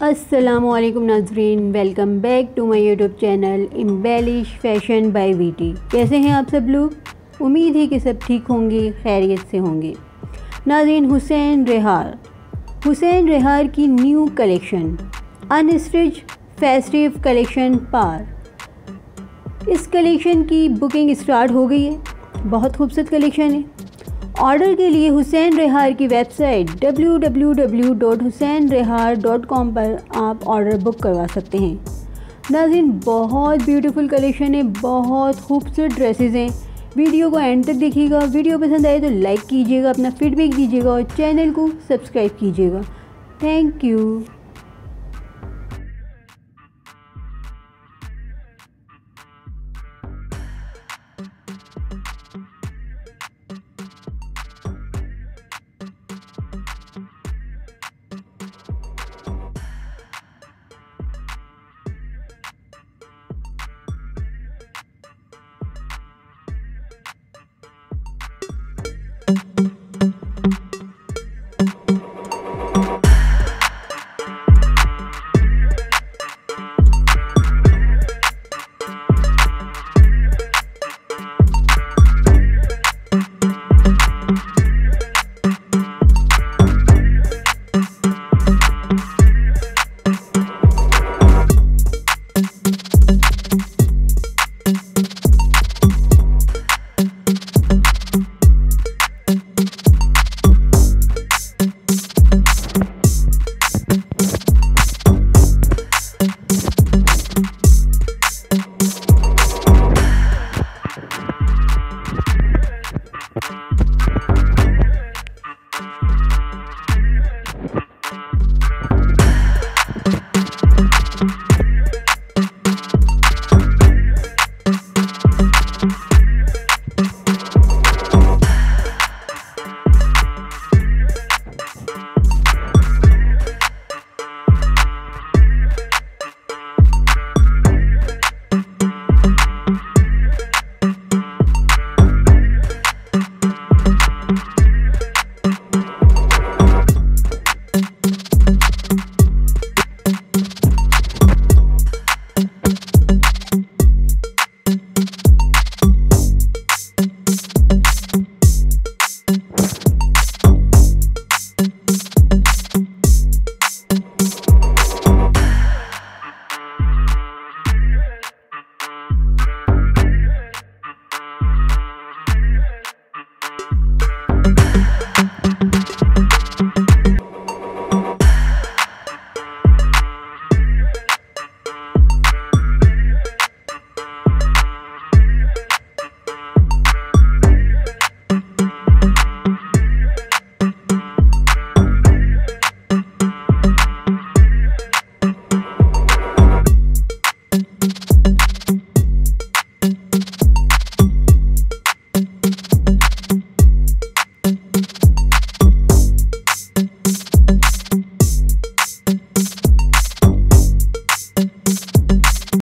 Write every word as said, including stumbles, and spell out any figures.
अस्सलामुअलैकुम नाज़रीन, welcome back to my YouTube channel Embellish Fashion by VT. कैसे हैं आप सब लोग? उम्मीद है कि सब ठीक होंगे, खैरियत से होंगे। नाज़रीन, हुसैन रेहार हुसैन रेहार की new collection unstitch festive collection पार। इस कलेक्शन की बुकिंग स्टार्ट हो गई है। बहुत खूबसूरत कलेक्शन है। ऑर्डर के लिए हुसैन रेहार की website W W W dot Hussain Rehar dot com पर आप ऑर्डर बुक करवा सकते हैं। नाज़रीन, बहुत ब्यूटीफुल कलेक्शन है, बहुत खूबसूरत ड्रेसेस हैं। वीडियो को एंड तक देखिएगा। वीडियो पसंद आए तो लाइक कीजिएगा, अपना फीडबैक दीजिएगा और चैनल को सब्सक्राइब कीजिएगा। Thank you.